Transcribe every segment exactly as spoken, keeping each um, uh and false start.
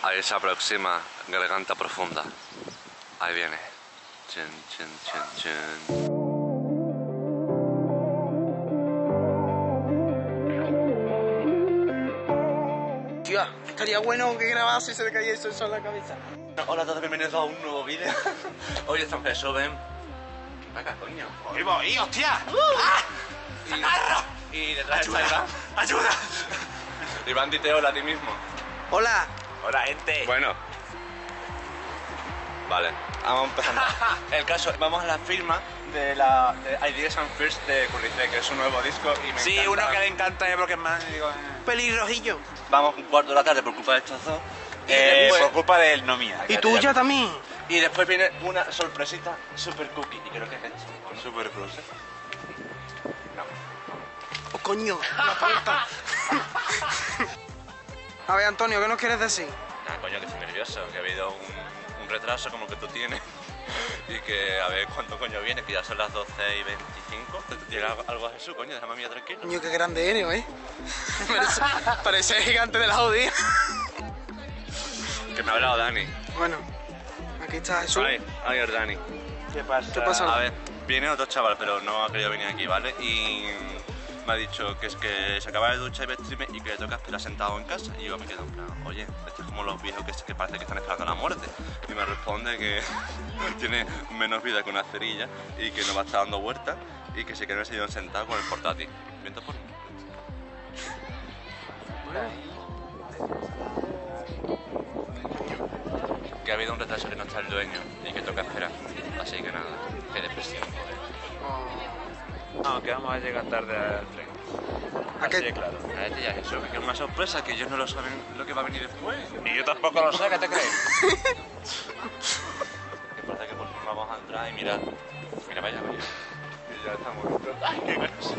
Ahí se aproxima Garganta Profunda. Ahí viene. Chun, chun, chun, chun. Estaría bueno que grabase y se le cayese eso en la cabeza. Hola a todos, bienvenidos a un nuevo vídeo. Hoy estamos en Soben. Acá, coño. ¡Ahí voy, hostia! Uh. ¡Ah! Y, y detrás ¡Ayuda! está Iván. ¡Ayuda! Iván, dite hola a ti mismo. ¡Hola! Hola, gente. Bueno. Vale, vamos empezando. El caso, vamos a la firma de la de Ideas and Fears de Currice, que es un nuevo disco y me Sí, encanta. uno que le encanta es porque es más, digo, eh. Pelirrojillo. Vamos un cuarto de la tarde por culpa de estos dos. Y, Eh, después, por culpa de él, no mía. ¿Y tuya también? y después viene una sorpresita super cookie. Y creo que es esto. ¿No? Super plus. No. ¡Oh, coño! ¡La puerta! A ver, Antonio, ¿qué nos quieres decir? Nada, coño, que estoy nervioso, que ha habido un, un retraso como el que tú tienes. Y que a ver cuánto coño viene, que ya son las doce y veinticinco. Llega algo, algo a Jesús, coño, déjame a mí tranquilo. Coño, qué grande eres, ¿eh? Parece, parece el gigante de la jodida. Que me ha hablado Dani. Bueno, aquí está Jesús. Ay, ay, es Dani. ¿Qué pasa? ¿Qué pasa? A ver, viene otro chaval, pero no ha querido venir aquí, ¿vale? Y me ha dicho que es que se acaba de duchar y vestirme y que le toca esperar sentado en casa. Y yo me quedo en plan, oye, esto es como los viejos que, que parece que están esperando la muerte. Y me responde que tiene menos vida que una cerilla y que no va a estar dando vueltas y que se queda en el sillón sentado con el portátil. ¿Viento por mí? Que ha habido un retraso, que no está el dueño y que toca esperar. Así que nada, qué depresión, joder. No, que vamos a llegar tarde al tren. ¿A Así qué? de claro. A este ya es eso, que es una sorpresa, que ellos no lo saben lo que va a venir después. Ni yo tampoco lo sé, ¿qué te crees? Que parece que por fin vamos a entrar y mirar. Mira, vaya, vaya. Y ya estamos dentro. ¡Ay, qué ganas!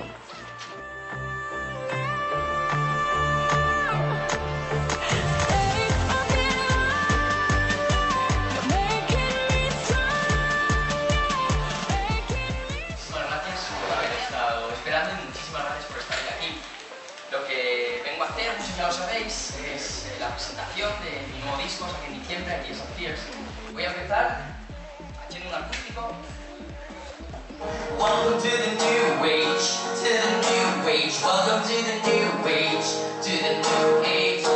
Bueno, gracias por haber estado esperando y muchísimas gracias por estar aquí. Lo que vengo a hacer, no sé si ya lo sabéis, es eh, la presentación de mi nuevo disco, saqué en diciembre, Ideas and Fears. Voy a empezar haciendo un acústico. Welcome to the new age, to the new age, welcome to the new age, to the new age.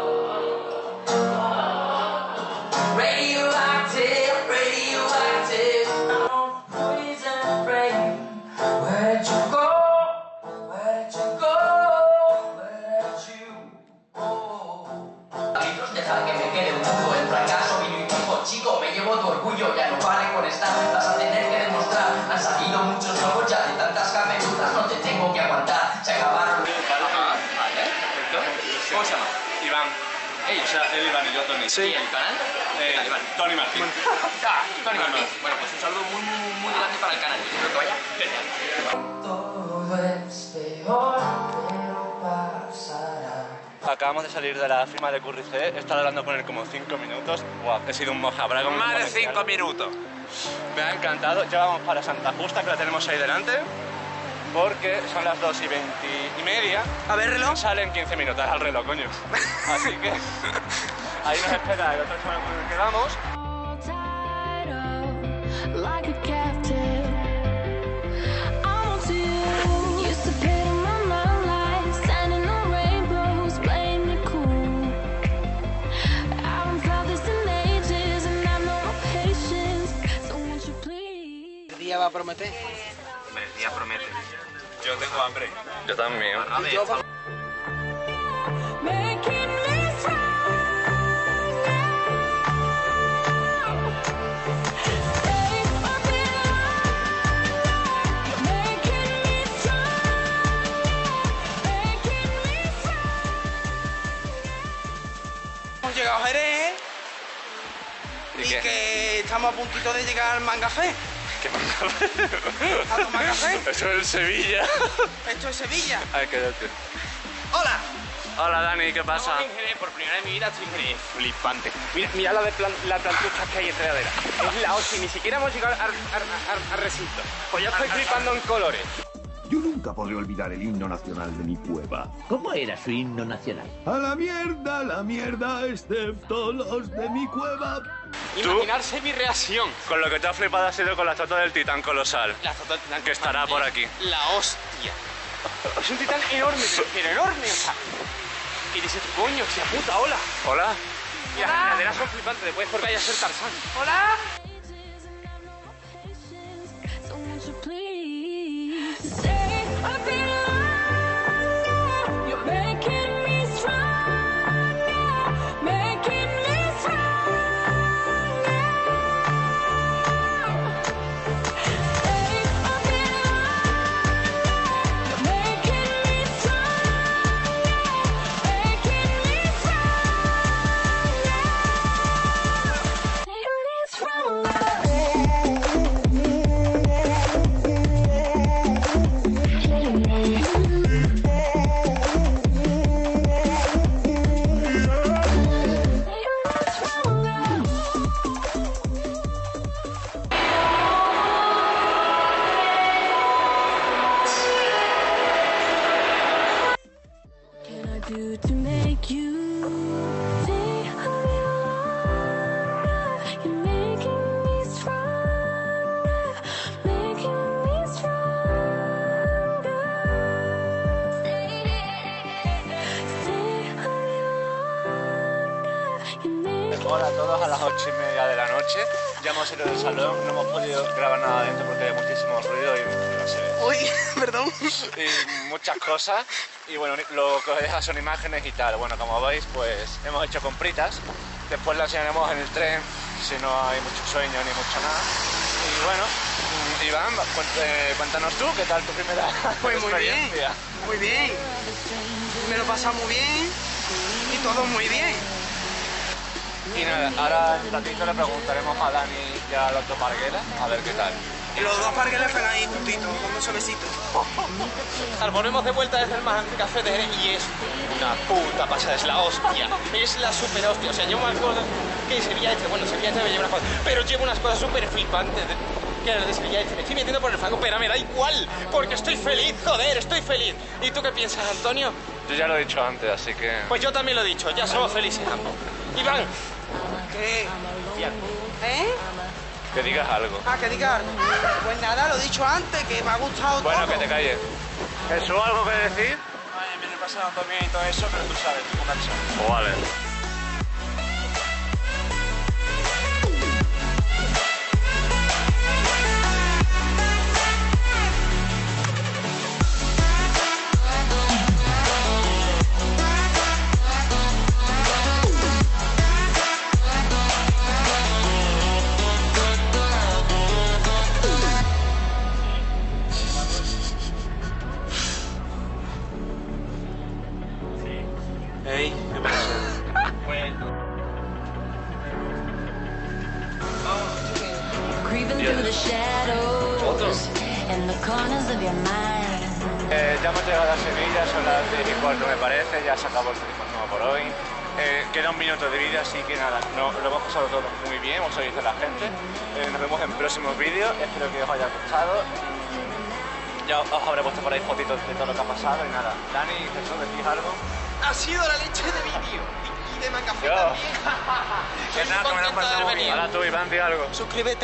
Radioactive, radioactive, poison brain. Where'd you go? Where'd you go? Where'd you go? Amigos, deja que me quede un poco el fracaso, vino y dijo, chico, me llevo tu orgullo, ya no vale con estar, vas a tener que demostrar. Han salido muchos nuevos ya de tantas camerutas, no te tengo que aguantar, se acabaron. Vale, perfecto. ¿Cómo se llama? Iván. Ey, O sea, él Iván y yo Tony. Sí. ¿Y el canal? Eh, Vale, vale. Tony Martín. Ah, Tony Martín. Bueno, pues un saludo muy, muy, muy grande para el canal. Espero que vaya genial. Todo es peor, pero pasará. Acabamos de salir de la firma de Currice. He estado hablando con él como cinco minutos. Wow, he sido un mojabraga. un Más de comercial. cinco minutos. Me ha encantado. Ya vamos para Santa Justa, que la tenemos ahí delante. Porque son las dos y veinte y media. A ver, reloj. Salen quince minutos al reloj, coño. Así que ahí nos espera el otro chaval con el que vamos. Tied up like a captive. I want you. Used to pay my mind like standing on rainbows, playing it cool. I haven't felt this in ages, and I've no patience. So won't you please? El día va a prometer. Hombre, el día promete. Yo tengo hambre. Yo también. A ver. Making me strong now. Stay up in line. Making me strong. Making me strong. Hemos llegado a Jerez ¿Y y qué? que estamos a puntito de llegar al Mangafé. ¿Qué pasa? ¿A tomar café? Eso es Sevilla. Esto es Sevilla. Ay, quédate. ¡Hola! Hola Dani, ¿qué pasa? Estoy en Jerez, por primera vez en mi vida estoy en Jerez. Flipante. Mira, mira la de plan, la plantucha que hay en Enredadera. Es la hostia, ni siquiera hemos llegado al, al, al, al recinto. Pues yo estoy flipando en colores. Yo nunca podré olvidar el himno nacional de mi cueva. ¿Cómo era su himno nacional? A la mierda, a la mierda, excepto los de mi cueva. Imaginarse mi reacción. Con lo que te ha flipado ha sido con la estatua del titán colosal. La estatua del titán que estará por aquí. La hostia. Es un titán enorme, pero enorme, o sea. Y dices, coño, hostia puta, hola. Hola. Y las caderas son flipantes, te puedes por ahí a ser Tarzán. Hola. So won't you please stay a bit longer? You're making me stronger, making me stronger. Stay a bit longer. You're making me stronger, making me stronger, making me stronger. Do to make you stay a little longer. You're making me stronger, making me stronger. Stay, stay a little longer. You're making Hola a todos, a las ocho y media de la noche. Ya hemos ido del salón, no hemos podido grabar nada dentro porque hay muchísimo ruido y no sé. Uy, perdón. Y muchas cosas. Y bueno, lo que os deja son imágenes y tal. Bueno, como veis, pues hemos hecho compritas. Después las enseñaremos en el tren, si no hay mucho sueño ni mucho nada. Y bueno, Iván, cuéntanos tú, ¿qué tal tu primera Pues muy bien, experiencia? muy bien. Me lo he pasado muy bien y todo muy bien. Y nada, ahora en un ratito le preguntaremos a Dani y a los dos Parguelas a ver qué tal. Y los dos parguelas están ahí juntitos, dándose besitos. Volvemos de vuelta desde el Manhattan Café de Jerez y es una puta pasada, es la hostia, es la super hostia. O sea, yo me acuerdo que Sevilla Este, bueno, Sevilla Este me lleva unas cosas, pero llevo unas cosas súper flipantes de, que las de Sevilla Este. Me estoy metiendo por el fango, pero me da igual, porque estoy feliz, joder, estoy feliz. ¿Y tú qué piensas, Antonio? Yo ya lo he dicho antes, así que... Pues yo también lo he dicho, ya somos felices ambos. Iván. ¿Qué? Bien. ¿Eh? Que digas algo. Ah, que diga algo. Pues nada, lo he dicho antes, que me ha gustado Bueno, todo. que te calles. ¿Jesús, algo que decir? Ay, me lo he pasado también y todo eso, pero tú sabes, tú conversa. Oh, vale. Ey, ¿qué pasa? creeping through the shadows in the corners of your mind. Eh, ya hemos llegado a Sevilla, son las diez y cuarto me parece, ya se acabó el turismo nuevo por hoy. Eh, queda un minuto de vídeo, así que nada, no, lo hemos pasado todo muy bien, hemos oído a la gente. Eh, nos vemos en próximos vídeos, espero que os haya gustado. Ya os habré puesto por ahí fotitos de todo lo que ha pasado y nada. Dani, Jesús, ¿decís algo? Ha sido la leche de vídeo. Y, y de Mancafé Yo. también. Que nada, que me lo he pasado muy bien. Ahora tú, Iván, di algo. Suscríbete.